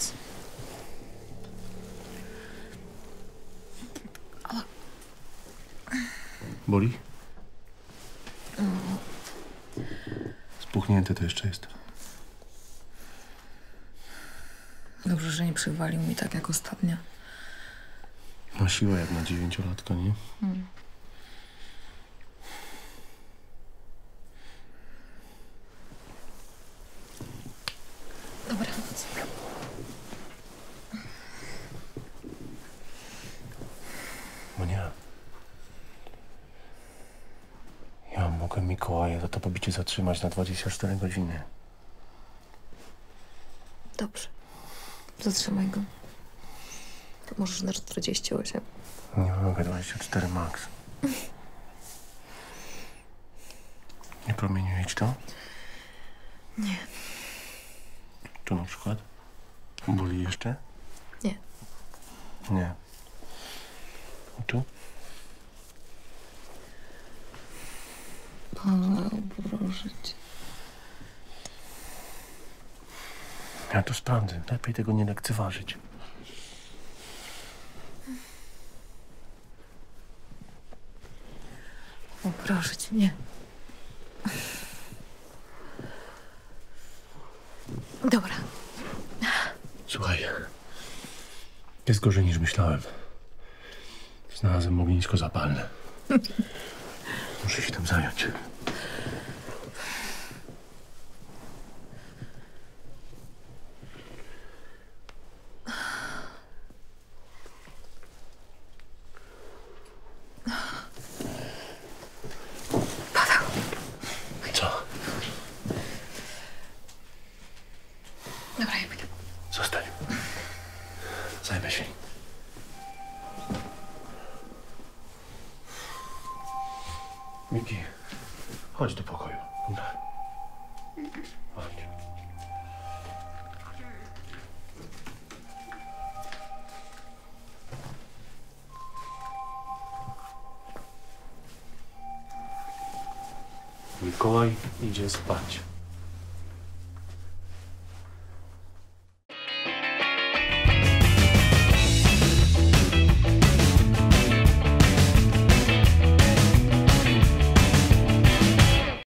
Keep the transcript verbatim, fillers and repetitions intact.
Dobranoc. Boli? Spuchnięty to jeszcze jest. Dobrze, że nie przywalił mi tak jak ostatnio. Ma siłę jak na dziewięciolatka, nie? Hmm. Dobranoc. Monia. Ja mogę Mikołaja za to pobicie zatrzymać na dwadzieścia cztery godziny. Dobrze. Zatrzymaj go. Możesz na czterdzieści osiem. Nie mogę, dwadzieścia cztery max. Nie promieniuje ci to? Nie. Tu na przykład? Boli jeszcze? Nie. Nie. I tu? Paweł, proszę cię. Ja to sprawdzę. Lepiej tego nie lekceważyć. O, proszę cię, nie. Dobra. Słuchaj. Jest gorzej niż myślałem. Znalazłem ognisko zapalne. Muszę się tym zająć. Co? Dobra, ja pójdę. Zostań. Zajmę się. Miki, chodź do pokoju. Dobra. Chodź. Mikołaj idzie spać.